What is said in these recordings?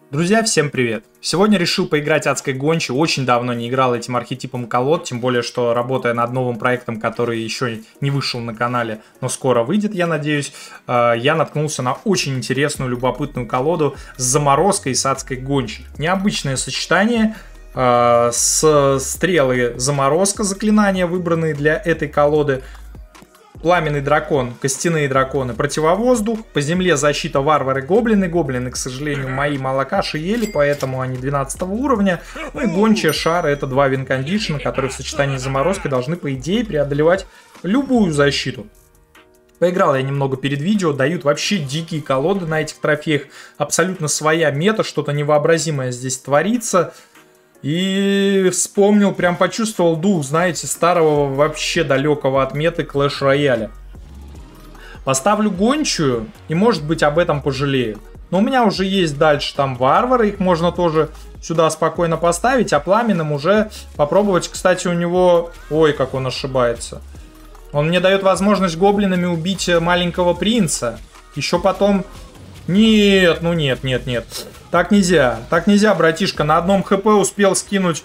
Друзья, всем привет! Сегодня решил поиграть адской гончей, очень давно не играл этим архетипом колод, тем более, что работая над новым проектом, который еще не вышел на канале, но скоро выйдет, я надеюсь, я наткнулся на очень интересную, любопытную колоду с заморозкой и с адской гончей. Необычное сочетание, с стрелы заморозка, заклинания, выбранные для этой колоды, пламенный дракон, костяные драконы, противовоздух, по земле защита варвары, гоблины. Гоблины, к сожалению, мои молокаши ели, поэтому они 12 уровня. Ну и гончая, шар, это два винкондишена, которые в сочетании с заморозкой должны, по идее, преодолевать любую защиту. Поиграл я немного перед видео, дают вообще дикие колоды на этих трофеях. Абсолютно своя мета, что-то невообразимое здесь творится. И вспомнил, прям почувствовал дух, знаете, старого, вообще далекого от меты Clash Royale. Поставлю гончую, и может быть об этом пожалею. Но у меня уже есть дальше там варвары, их можно тоже сюда спокойно поставить. А пламенным уже попробовать, кстати, у него... Ой, как он ошибается. Он мне дает возможность гоблинами убить маленького принца. Еще потом... Нет, ну нет. Так нельзя, братишка. На одном хп успел скинуть.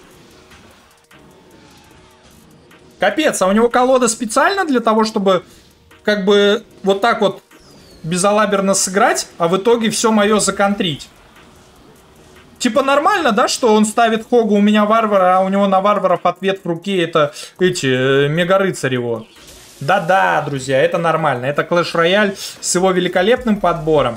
Капец, а у него колода специально для того, чтобы как бы вот так вот безалаберно сыграть, а в итоге все мое законтрить. Типа нормально, да, что он ставит Хогу, у меня варвара, а у него на варваров ответ в руке это эти мега-рыцарь его. Да-да, друзья, это нормально. Это Clash Royale с его великолепным подбором.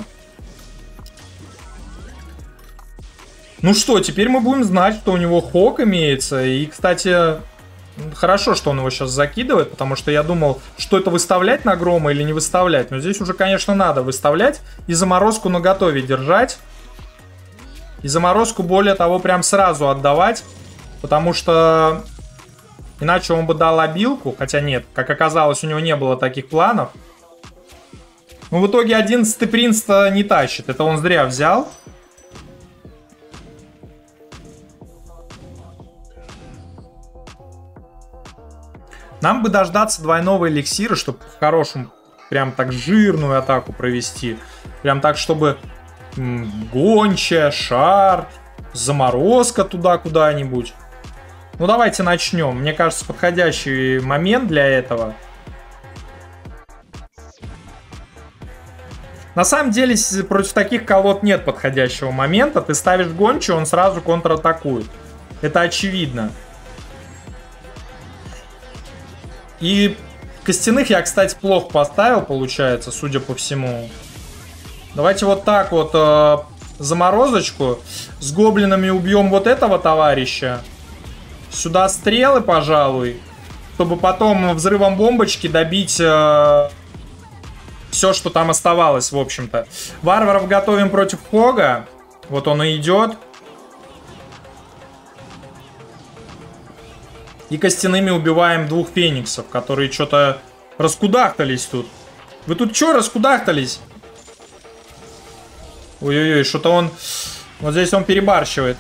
Ну что, теперь мы будем знать, что у него Хог имеется. И, кстати, хорошо, что он его сейчас закидывает, потому что я думал, что это выставлять на Грома или не выставлять. Но здесь уже, конечно, надо выставлять и заморозку наготове держать. И заморозку, более того, прям сразу отдавать. Потому что иначе он бы дал обилку. Хотя нет, как оказалось, у него не было таких планов. Но в итоге 11-й принц-то не тащит. Это он зря взял. Нам бы дождаться двойного эликсира, чтобы в хорошем, прям так жирную атаку провести. Прям так, чтобы гончая, шар, заморозка туда куда-нибудь. Ну давайте начнем. Мне кажется, подходящий момент для этого. На самом деле, против таких колод нет подходящего момента. Ты ставишь гончую, он сразу контратакует. Это очевидно. И костяных я, кстати, плохо поставил, получается, судя по всему. Давайте вот так вот заморозочку. С гоблинами убьем вот этого товарища. Сюда стрелы, пожалуй. Чтобы потом взрывом бомбочки добить все, что там оставалось, в общем-то. Варваров готовим против Хога. Вот он и идет. И костяными убиваем двух фениксов, которые что-то раскудахтались тут. Вы тут что раскудахтались? Ой-ой-ой, что-то он... Вот здесь он перебарщивает.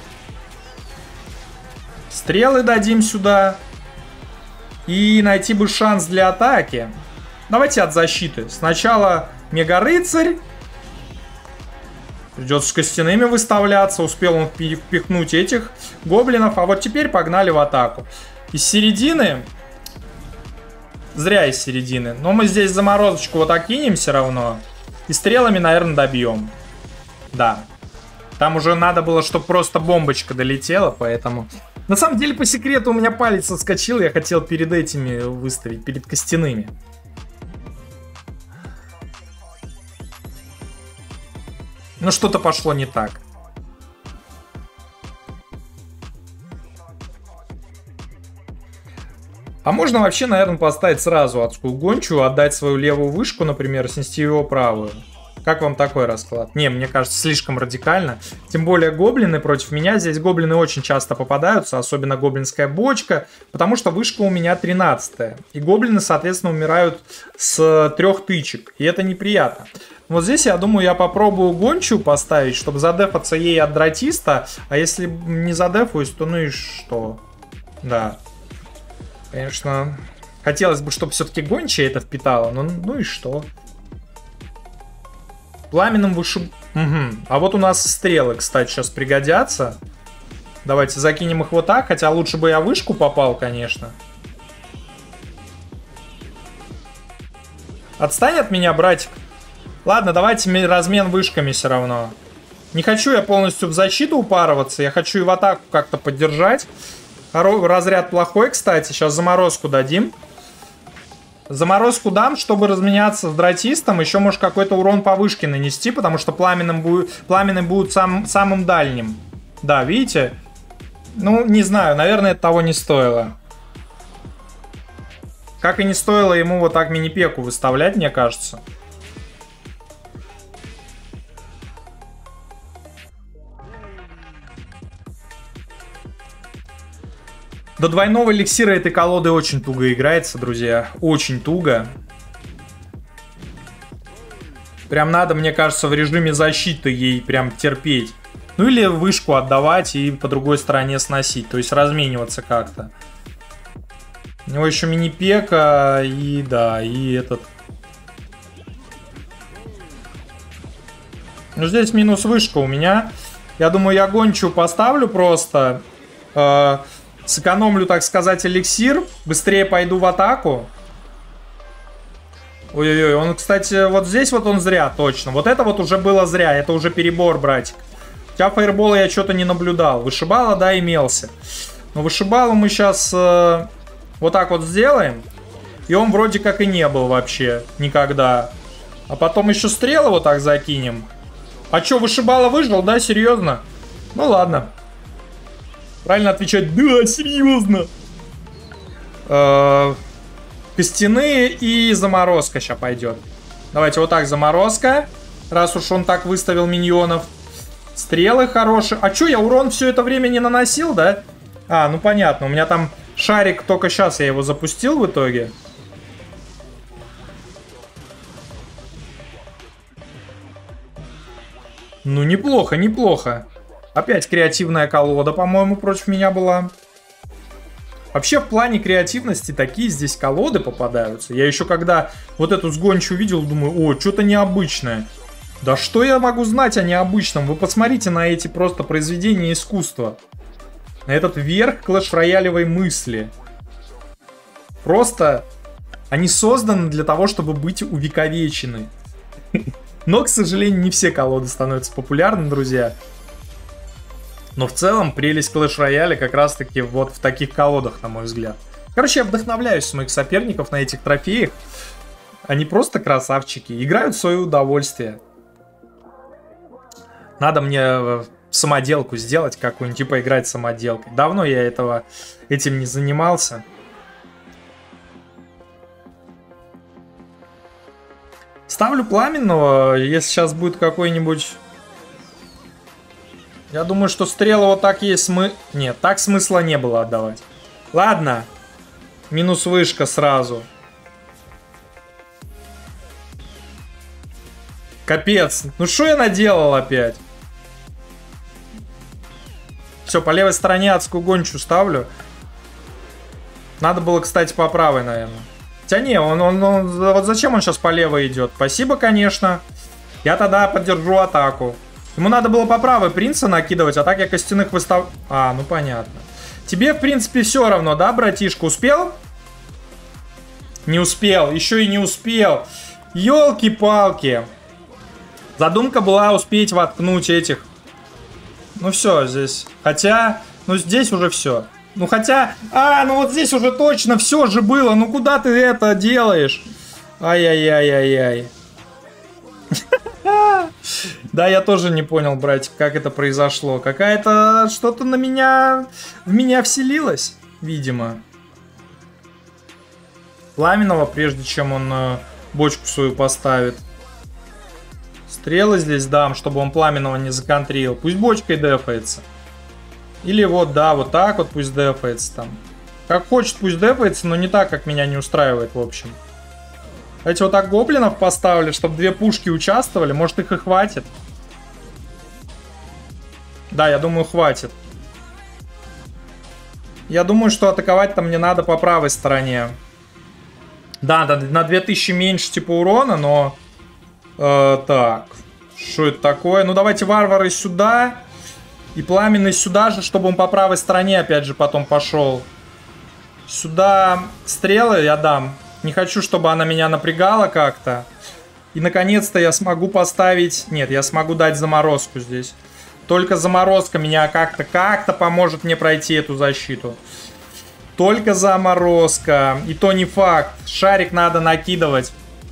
Стрелы дадим сюда. И найти бы шанс для атаки. Давайте от защиты. Сначала мега-рыцарь. Придется с костяными выставляться. Успел он впихнуть этих гоблинов. А вот теперь погнали в атаку. Из середины. Зря из середины. Но мы здесь заморозочку вот окинем все равно. И стрелами, наверное, добьем. Да. Там уже надо было, чтобы просто бомбочка долетела. Поэтому... На самом деле, по секрету, у меня палец отскочил. Я хотел перед этими выставить. Перед костяными. Но что-то пошло не так. А можно вообще, наверное, поставить сразу адскую гончую, отдать свою левую вышку, например, снести его правую. Как вам такой расклад? Не, мне кажется, слишком радикально. Тем более гоблины против меня. Здесь гоблины очень часто попадаются, особенно гоблинская бочка, потому что вышка у меня 13-я. И гоблины, соответственно, умирают с 3 тычек. И это неприятно. Вот здесь, я думаю, я попробую гончую поставить, чтобы задефаться ей от дратиста. А если не задефаюсь, то ну и что? Да. Конечно, хотелось бы, чтобы все-таки гончая это впитала. Но ну и что? Пламенным Угу. А вот у нас стрелы, кстати, сейчас пригодятся. Давайте закинем их вот так. Хотя лучше бы я вышку попал, конечно. Отстань от меня, братик. Ладно, давайте размен вышками все равно. Не хочу я полностью в защиту упарываться. Я хочу и в атаку как-то поддержать. Разряд плохой, кстати. Сейчас заморозку дадим. Заморозку дам, чтобы разменяться с дратистом. Еще, может, какой-то урон по вышке нанести. Потому что пламенный будет самым дальним. Да, видите? Ну, не знаю. Наверное, это того не стоило. Как и не стоило ему вот так мини-пеку выставлять, мне кажется. До двойного эликсира этой колоды очень туго играется, друзья. Очень туго. Прям надо, мне кажется, в режиме защиты ей прям терпеть. Ну или вышку отдавать и по другой стороне сносить. То есть размениваться как-то. У него еще мини-пека и да, и этот. Ну здесь минус вышка у меня. Я думаю, я гончую поставлю просто. Сэкономлю, так сказать, эликсир. Быстрее пойду в атаку. Ой-ой-ой, он, кстати, вот здесь вот он зря, точно. Вот это вот уже было зря, это уже перебор, братик. Хотя фаербола я что-то не наблюдал. Вышибала, да, имелся. Но вышибалу мы сейчас вот так вот сделаем. И он вроде как и не был вообще никогда. А потом еще стрелы вот так закинем. А что, вышибала выжил, да, серьезно? Ну ладно. Правильно отвечать, да, серьезно. Костяные и заморозка сейчас пойдет. Давайте вот так заморозка. Раз уж он так выставил миньонов. Стрелы хорошие. А что, я урон все это время не наносил, да? А, ну понятно, у меня там шарик, только сейчас я его запустил в итоге. Ну неплохо, неплохо. Опять креативная колода, по-моему, против меня была. Вообще, в плане креативности такие здесь колоды попадаются. Я еще когда вот эту сгончу увидел, думаю, о, что-то необычное. Да что я могу знать о необычном? Вы посмотрите на эти просто произведения искусства. На этот верх клэш-роялевой мысли. Просто они созданы для того, чтобы быть увековечены. Но, к сожалению, не все колоды становятся популярны, друзья. Но в целом прелесть клэш-рояля как раз-таки вот в таких колодах, на мой взгляд. Короче, я вдохновляюсь с моих соперников на этих трофеях. Они просто красавчики. Играют в свое удовольствие. Надо мне самоделку сделать какую-нибудь, типа играть самоделкой. Давно я этим не занимался. Ставлю пламенного, если сейчас будет какой-нибудь... Я думаю, что стрелы вот так есть Нет, так смысла не было отдавать. Ладно. Минус вышка сразу. Капец. Ну что я наделал опять? Все, по левой стороне адскую гончу ставлю. Надо было, кстати, по правой, наверное. Хотя не, вот зачем он сейчас по левой идет? Спасибо, конечно. Я тогда поддержу атаку. Ему надо было по правой принца накидывать, а так я костяных выставляю. А, ну понятно. Тебе, в принципе, все равно, да, братишка? Успел? Не успел, еще и не успел. Ёлки-палки. Задумка была успеть воткнуть этих. Ну все, здесь. Хотя, ну здесь уже все. Ну хотя, ну вот здесь уже точно все же было. Ну куда ты это делаешь? Ай-яй-яй-яй-яй. Да, я тоже не понял, братик, как это произошло. Какая-то что-то в меня вселилось, видимо. Пламенного, прежде чем он бочку свою поставит. Стрелы здесь дам, чтобы он пламенного не законтрил. Пусть бочкой дефается. Или вот, да, вот так вот пусть дефается там. Как хочет, пусть дефается, но не так, как меня не устраивает, в общем. Эти вот так гоблинов поставили, чтобы две пушки участвовали. Может, их и хватит. Да, я думаю, хватит. Я думаю, что атаковать-то мне надо по правой стороне. Да, на 2000 меньше типа урона, но... так. Что это такое? Ну, давайте варвары сюда. И пламенный сюда же, чтобы он по правой стороне опять же потом пошел. Сюда стрелы я дам. Не хочу, чтобы она меня напрягала как-то. И, наконец-то, я смогу поставить... Нет, я смогу дать заморозку здесь. Только заморозка меня как-то поможет мне пройти эту защиту. Только заморозка. И то не факт. Шарик надо накидывать.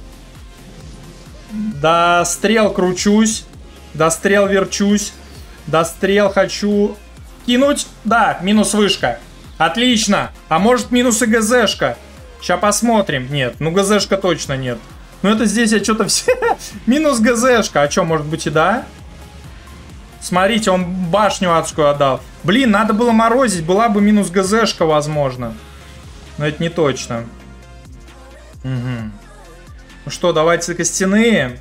До стрел кручусь. До стрел верчусь. До стрел хочу кинуть. Да, минус вышка. Отлично. А может минус и ГЗшка. Сейчас посмотрим. Нет, ну ГЗшка точно нет. Ну это здесь я что-то все... Минус ГЗшка. А что, может быть и да? Смотрите, он башню адскую отдал. Блин, надо было морозить. Была бы минус ГЗшка, возможно. Но это не точно. Угу. Ну что, давайте костяные.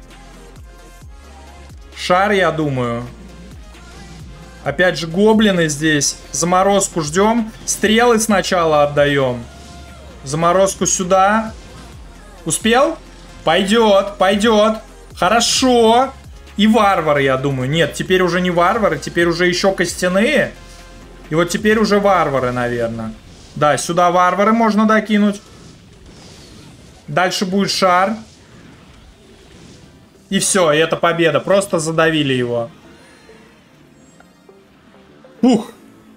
Шар, я думаю. Опять же, гоблины здесь. Заморозку ждем. Стрелы сначала отдаем. Заморозку сюда. Успел? Пойдет, пойдет. Хорошо. И варвары, я думаю. Нет, теперь уже не варвары. Теперь уже еще костяные. И вот теперь уже варвары, наверное. Да, сюда варвары можно докинуть. Дальше будет шар. И все, и это победа. Просто задавили его. Ух.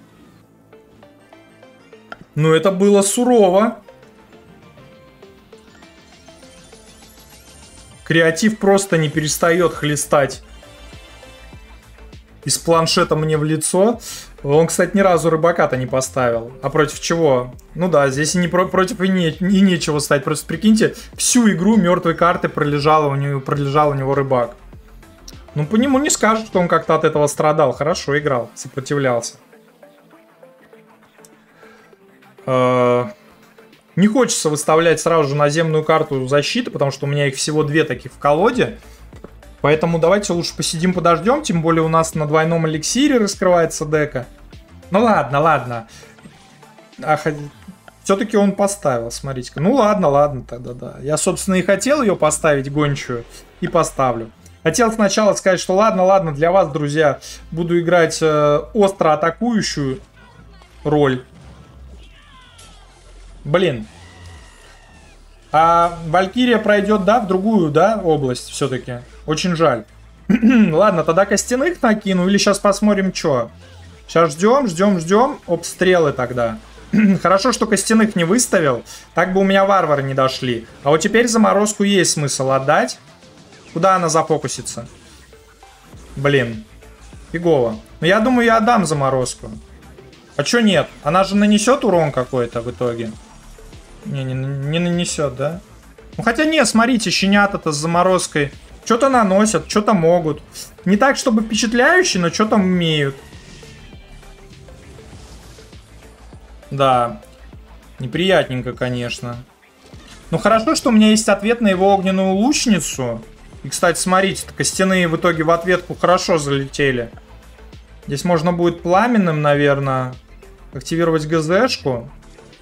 Ну, это было сурово. Креатив просто не перестает хлестать из планшета мне в лицо. Он, кстати, ни разу рыбака-то не поставил. А против чего? Ну да, здесь и не против и нечего ставить. Просто прикиньте, всю игру мертвой карты пролежал у него рыбак. Ну, по нему не скажут, что он как-то от этого страдал. Хорошо играл, сопротивлялся. Не хочется выставлять сразу же наземную карту защиты, потому что у меня их всего 2 таких в колоде. Поэтому давайте лучше посидим, подождем. Тем более у нас на двойном эликсире раскрывается дека. Ну ладно, ладно. Все-таки он поставил, смотрите-ка. Ну ладно тогда, да. Я, собственно, и хотел ее поставить, гончую, и поставлю. Хотел сначала сказать, что ладно, для вас, друзья, буду играть остро атакующую роль. Блин. А Валькирия пройдет, да, в другую, да, область все-таки. Очень жаль. Ладно, тогда костяных накину. Или сейчас посмотрим, что. Сейчас ждем. Обстрелы тогда. Хорошо, что костяных не выставил. Так бы у меня варвары не дошли. А вот теперь заморозку есть смысл отдать. Куда она зафокусится? Блин. Фигово. Но я думаю, я отдам заморозку. А чё нет? Она же нанесет урон какой-то в итоге. Не нанесет, да? Ну хотя нет, смотрите, щенята-то с заморозкой что-то наносят, что-то могут. Не так, чтобы впечатляюще, но что-то умеют. Да. Неприятненько, конечно. Ну хорошо, что у меня есть ответ на его огненную лучницу. И, кстати, смотрите, костяные в итоге в ответку хорошо залетели. Здесь можно будет пламенным, наверное, активировать ГЗшку.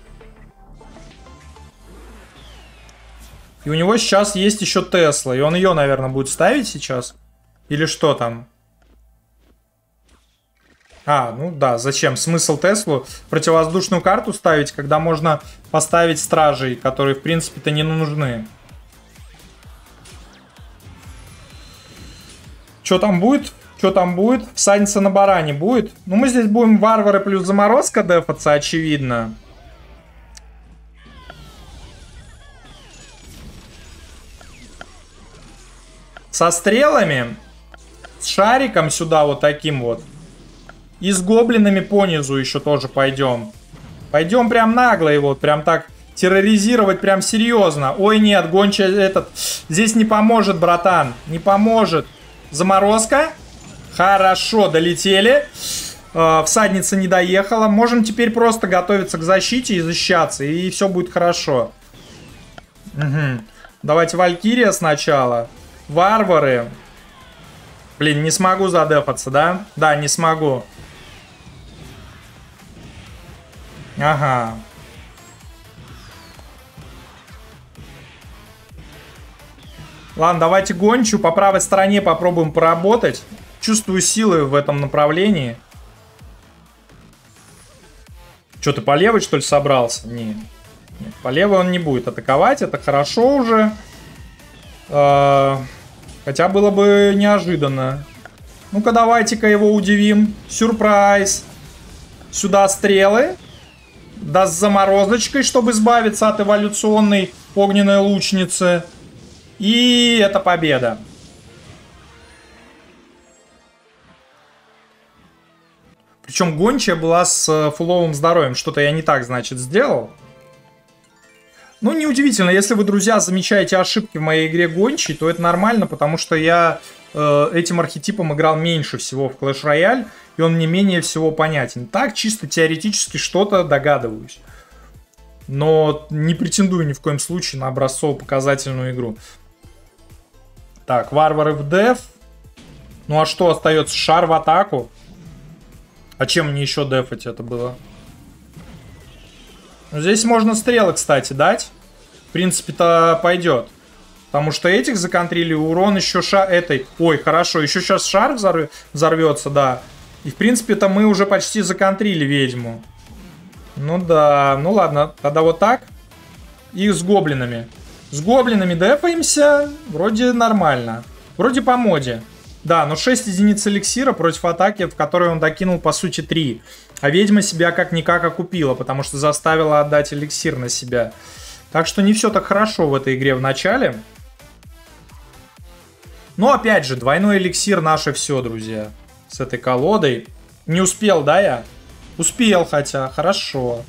И у него сейчас есть еще Тесла. И он ее, наверное, будет ставить сейчас. Или что там? А, ну да, зачем? Смысл Теслу противовоздушную карту ставить, когда можно поставить стражей, которые, в принципе-то, не нужны. Что там будет? Что там будет? Всадница на баране будет? Ну, мы здесь будем варвары плюс заморозка дефаться, очевидно. Со стрелами. С шариком сюда вот таким вот. И с гоблинами по низу еще тоже пойдем. Пойдем прям нагло его, прям так терроризировать прям серьезно. Ой, нет, гончая этот... Здесь не поможет, братан. Не поможет. Заморозка. Хорошо, долетели. Всадница не доехала. Можем теперь просто готовиться к защите и защищаться. И все будет хорошо. Угу. Давайте Валькирия сначала. Варвары. Блин, не смогу задефаться, да? Да, не смогу. Ага. Ладно, давайте гончую. По правой стороне попробуем поработать. Чувствую силы в этом направлении. Что, ты по левой, что ли, собрался? Нет. Нет, по левой он не будет атаковать. Это хорошо уже. Хотя было бы неожиданно. Ну-ка, давайте-ка его удивим. Сюрприз. Сюда стрелы. Да с заморозочкой, чтобы избавиться от эволюционной огненной лучницы. И это победа. Причем гончая была с фуловым здоровьем. Что-то я не так, значит, сделал. Ну, неудивительно, если вы, друзья, замечаете ошибки в моей игре гончей, то это нормально, потому что я этим архетипом играл меньше всего в Clash Royale, и он мне менее всего понятен. Так, чисто теоретически что-то догадываюсь. Но не претендую ни в коем случае на образцово-показательную игру. Так, варвары в деф. Ну а что остается? Шар в атаку. А чем мне еще дефать это было? Здесь можно стрелы, кстати, дать. В принципе-то пойдет. Потому что этих законтрили, урон еще этой. Ой, хорошо, еще сейчас шар взорвется, да. И в принципе-то мы уже почти законтрили ведьму. Ну да, ну ладно, тогда вот так. И с гоблинами. С гоблинами дефаемся. Вроде нормально. Вроде по моде. Да, но 6 единиц эликсира против атаки, в которой он докинул по сути 3. А ведьма себя как-никак окупила, потому что заставила отдать эликсир на себя. Так что не все так хорошо в этой игре в начале. Но опять же, двойной эликсир наше все, друзья. С этой колодой. Не успел, да, я? Успел, хотя. Хорошо.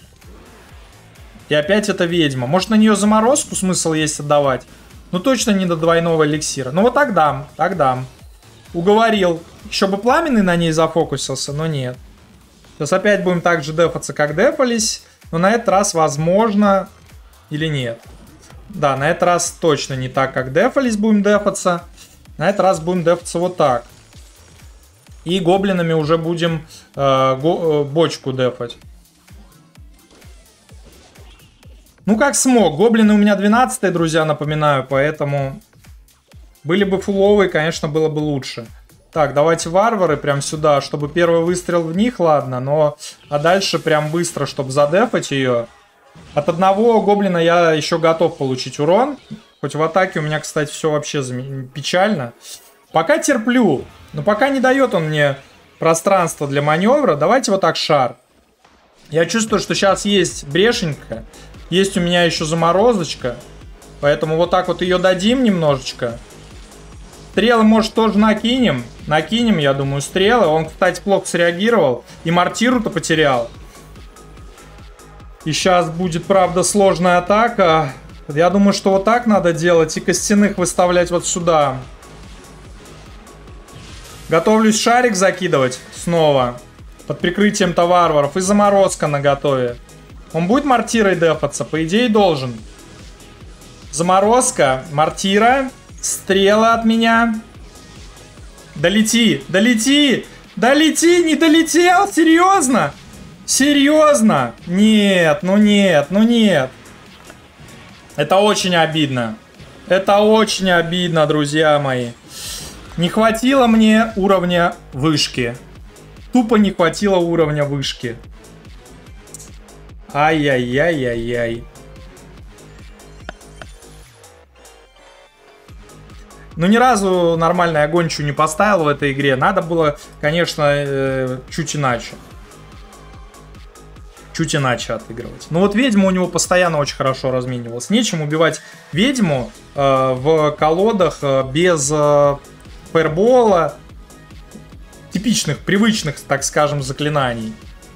И опять это ведьма. Может, на нее заморозку смысл есть отдавать? Ну, точно не до двойного эликсира. Ну, вот так дам. Так дам. Уговорил. Еще бы пламенный на ней зафокусился, но нет. Сейчас опять будем так же дефаться, как дефались. Но на этот раз возможно или нет. Да, на этот раз точно не так, как дефались будем дефаться. На этот раз будем дефаться вот так. И гоблинами уже будем бочку дефать. Ну, как смог. Гоблины у меня 12-е, друзья, напоминаю. Поэтому были бы фуловые, конечно, было бы лучше. Так, давайте варвары прям сюда, чтобы первый выстрел в них, ладно. Но, а дальше прям быстро, чтобы задефать ее. От одного гоблина я еще готов получить урон. Хоть в атаке у меня, кстати, все вообще печально. Пока терплю. Но пока не дает он мне пространство для маневра. Давайте вот так шар. Я чувствую, что сейчас есть брешенька. Есть у меня еще заморозочка. Поэтому вот так вот ее дадим немножечко. Стрелы, может, тоже накинем. Накинем, я думаю, стрелы. Он, кстати, плохо среагировал. И мортиру-то потерял. И сейчас будет, правда, сложная атака. Я думаю, что вот так надо делать. И костяных выставлять вот сюда. Готовлюсь шарик закидывать снова. Под прикрытием-то варваров. И заморозка наготове. Он будет мортирой дефаться? По идее, должен. Заморозка, мортира. Стрелы от меня. Долети, долети. Долети, не долетел, серьезно? Серьезно? Нет, ну нет, ну нет. Это очень обидно. Это очень обидно, друзья мои. Не хватило мне уровня вышки. Тупо не хватило уровня вышки. Ай-яй-яй-яй-яй. Ну, ни разу нормально я гончую не поставил в этой игре. Надо было, конечно, чуть иначе. Чуть иначе отыгрывать. Но вот ведьма у него постоянно очень хорошо разменивалась. Нечем убивать ведьму в колодах без фаербола. Типичных, привычных, так скажем, заклинаний.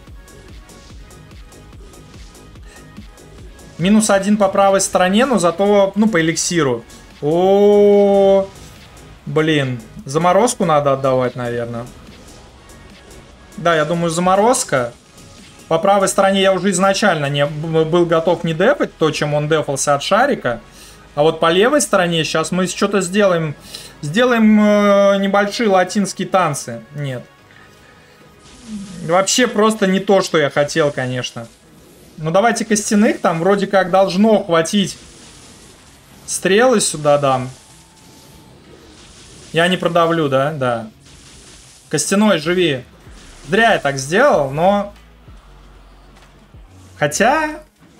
-1 по правой стороне, но зато, ну, по эликсиру. О, блин, заморозку надо отдавать, наверное. Да, я думаю, заморозка. По правой стороне я уже изначально был готов не дефать то, чем он дефался от шарика. А вот по левой стороне сейчас мы что-то сделаем. Сделаем небольшие латинские танцы. Нет. Вообще просто не то, что я хотел, конечно. Ну давайте костяных, там вроде как должно хватить. Стрелы сюда дам. Я не продавлю, да? Да. Костяной, живи. Зря я так сделал, но... Хотя...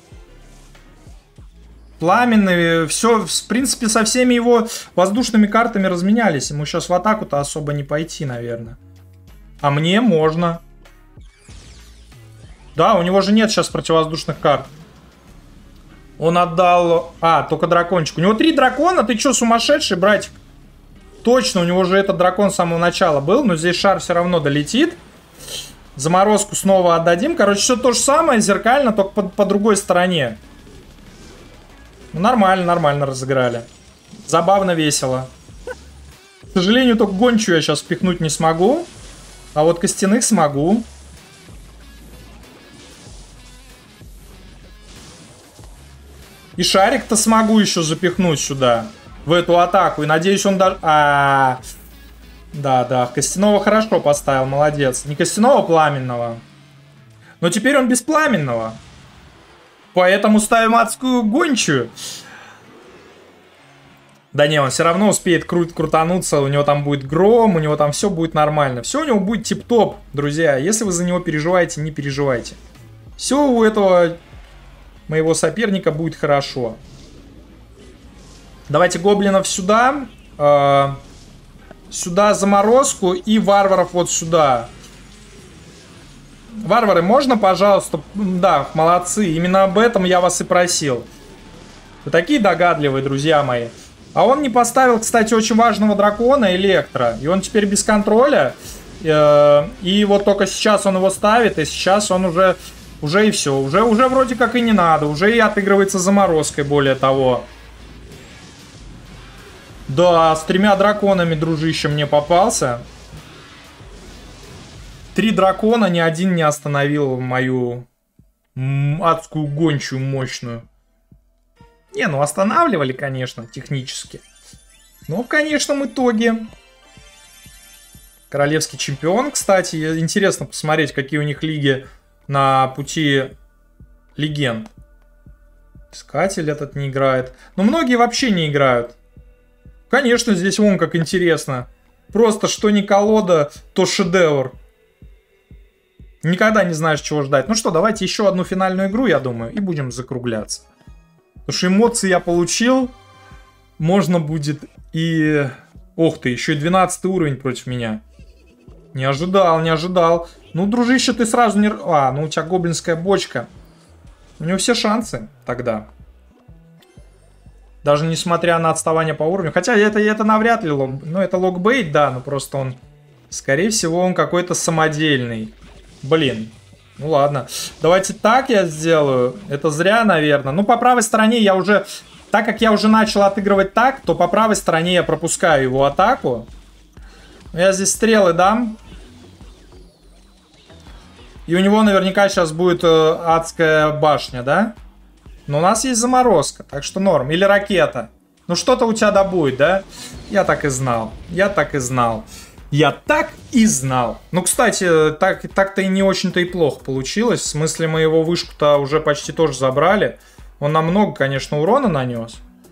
Пламенный, все, в принципе, со всеми его воздушными картами разменялись. Ему сейчас в атаку-то особо не пойти, наверное. А мне можно. Да, у него же нет сейчас противовоздушных карт. Он отдал... А, только дракончик. У него 3 дракона? Ты что, сумасшедший, братик? Точно, у него же этот дракон с самого начала был. Но здесь шар все равно долетит. Заморозку снова отдадим. Короче, все то же самое, зеркально, только по другой стороне. Ну, нормально, нормально разыграли. Забавно, весело. К сожалению, только гончую я сейчас впихнуть не смогу. А вот костяных смогу. И шарик-то смогу еще запихнуть сюда. В эту атаку. И надеюсь, он даже... Да, костяного хорошо поставил, молодец. Не костяного, пламенного. Но теперь он без пламенного. Поэтому ставим адскую гончую. Да не, он все равно успеет крутануться. У него там будет гром, у него там все будет нормально. Все у него будет тип-топ, друзья. Если вы за него переживаете, не переживайте. Все у этого моего соперника будет хорошо. Давайте гоблинов сюда. Сюда заморозку и варваров вот сюда. Варвары, можно, пожалуйста? Да, молодцы. Именно об этом я вас и просил. Вы такие догадливые, друзья мои. А он не поставил, кстати, очень важного дракона, Электро. И он теперь без контроля. И вот только сейчас он его ставит. И сейчас он уже и все. Уже вроде как и не надо. Уже и отыгрывается заморозкой, более того. Да, с 3 драконами, дружище, мне попался. 3 дракона, ни один не остановил мою адскую гончую мощную. Не, ну останавливали, конечно, технически. Но в конечном итоге... Королевский чемпион, кстати. Интересно посмотреть, какие у них лиги на пути легенд. Искатель этот не играет. Но многие вообще не играют. Конечно, здесь вон как интересно. Просто что не колода, то шедевр. Никогда не знаешь, чего ждать. Ну что, давайте еще одну финальную игру, я думаю, и будем закругляться. Потому что эмоции я получил. Можно будет и... Ох ты, еще и 12 уровень против меня. Не ожидал, не ожидал. Ну, дружище, ты сразу не... А, ну у тебя гоблинская бочка. У него все шансы тогда. Даже несмотря на отставание по уровню. Хотя это навряд ли лог... Ну, это логбейт, да, но просто он... Скорее всего, он какой-то самодельный. Блин. Ну ладно. Давайте так я сделаю. Это зря, наверное. Ну, по правой стороне я уже... Так как я уже начал отыгрывать так, то по правой стороне я пропускаю его атаку. Я здесь стрелы дам. И у него наверняка сейчас будет адская башня, да? Но у нас есть заморозка, так что норм. Или ракета. Ну что-то у тебя да будет, да? Я так и знал. Я так и знал. Я так и знал. Ну, кстати, так-то и не очень-то и плохо получилось. В смысле, мы его вышку-то уже почти тоже забрали. Он нам много, конечно, урона нанес.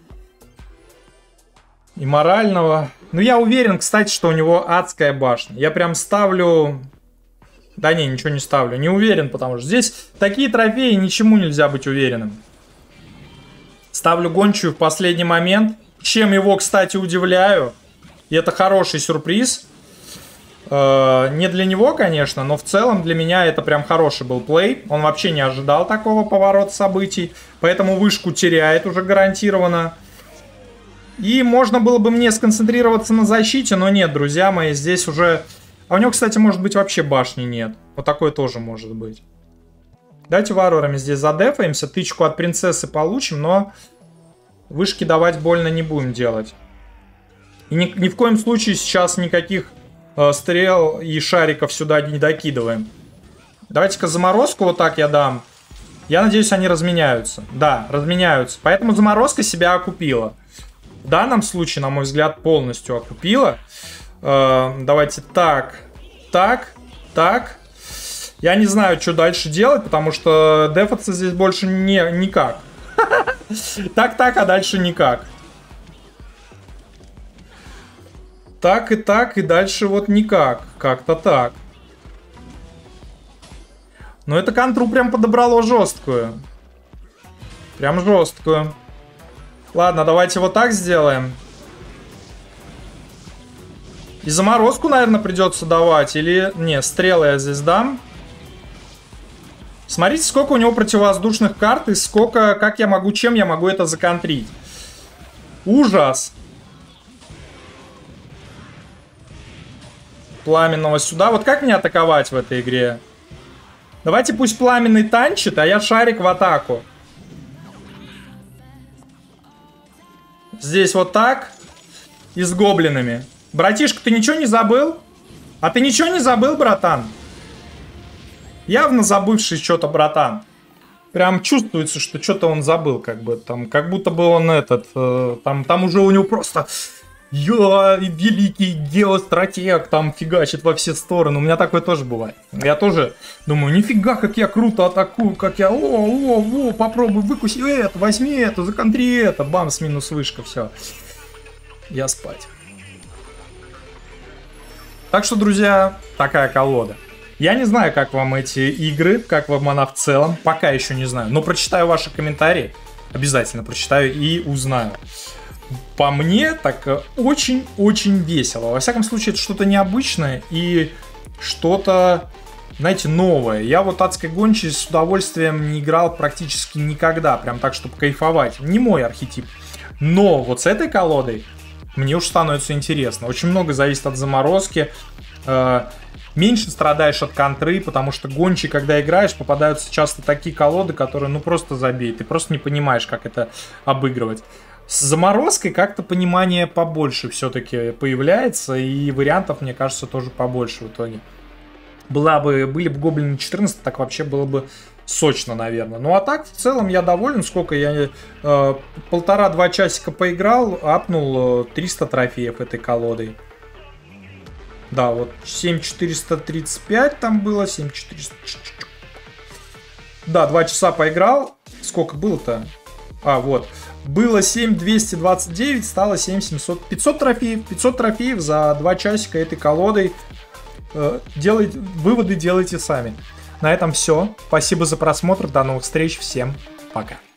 И морального. Ну, я уверен, кстати, что у него адская башня. Я прям ставлю... Да не, ничего не ставлю. Не уверен, потому что здесь такие трофеи, ничему нельзя быть уверенным. Ставлю гончую в последний момент. Чем его, кстати, удивляю. И это хороший сюрприз. Не для него, конечно, но в целом для меня это прям хороший был плей. Он вообще не ожидал такого поворота событий. Поэтому вышку теряет уже гарантированно. И можно было бы мне сконцентрироваться на защите, но нет, друзья мои, здесь уже... А у него, кстати, может быть, вообще башни нет. Вот такое тоже может быть. Давайте варварами здесь задефаемся. Тычку от принцессы получим, но вышки давать больно не будем делать. И ни в коем случае сейчас никаких стрел и шариков сюда не докидываем. Давайте-ка заморозку вот так я дам. Я надеюсь, они разменяются. Да, разменяются. Поэтому заморозка себя окупила. В данном случае, на мой взгляд, полностью окупила. Давайте так. Так. Я не знаю, что дальше делать, потому что дефаться здесь больше никак. Так, а дальше никак. так, и дальше вот никак. Как-то так. Но это контру прям подобрало жесткую. Прям жесткую. Ладно, давайте вот так сделаем. И заморозку, наверное, придется давать. Или... Не, стрелы я здесь дам. Смотрите, сколько у него противовоздушных карт. И сколько... Как я могу... Чем я могу это законтрить. Ужас. Пламенного сюда. Вот как мне атаковать в этой игре? Давайте пусть пламенный танчит, а я шарик в атаку. Здесь вот так. И с гоблинами. Братишка, ты ничего не забыл? А ты ничего не забыл, братан? Явно забывший что-то, братан. Прям чувствуется, что что-то он забыл, как бы. Там, как будто бы он этот... Там уже у него просто... Я великий геостратег, там фигачит во все стороны. У меня такое тоже бывает. Я тоже думаю, нифига, как я круто атакую, как я... О, попробуй, выкуси это, возьми это, законтри это. Бамс, минус вышка, все. Я спать. Так что, друзья, такая колода. Я не знаю, как вам эти игры, как вам она в целом. Пока еще не знаю. Но прочитаю ваши комментарии. Обязательно прочитаю и узнаю. По мне, так очень-очень весело. Во всяком случае, это что-то необычное и что-то, знаете, новое. Я вот адской гончей с удовольствием не играл практически никогда. Прям так, чтобы кайфовать. Не мой архетип. Но вот с этой колодой мне уж становится интересно. Очень много зависит от заморозки. Меньше страдаешь от контры, потому что гончи, когда играешь, попадаются часто такие колоды, которые ну просто забей. Ты просто не понимаешь, как это обыгрывать. С заморозкой как-то понимание побольше все-таки появляется, и вариантов, мне кажется, тоже побольше в итоге. Были бы гоблины 14, так вообще было бы сочно, наверное. Ну а так, в целом, я доволен. Сколько я 1,5-2 часика поиграл, апнул 300 трофеев этой колодой. Да, вот 7435 там было, 7400. Да, 2 часа поиграл. Сколько было-то? А, вот. Было 7229, стало 7700. 500 трофеев. 500 трофеев за 2 часика этой колодой. Выводы делайте сами. На этом все. Спасибо за просмотр. До новых встреч. Всем пока.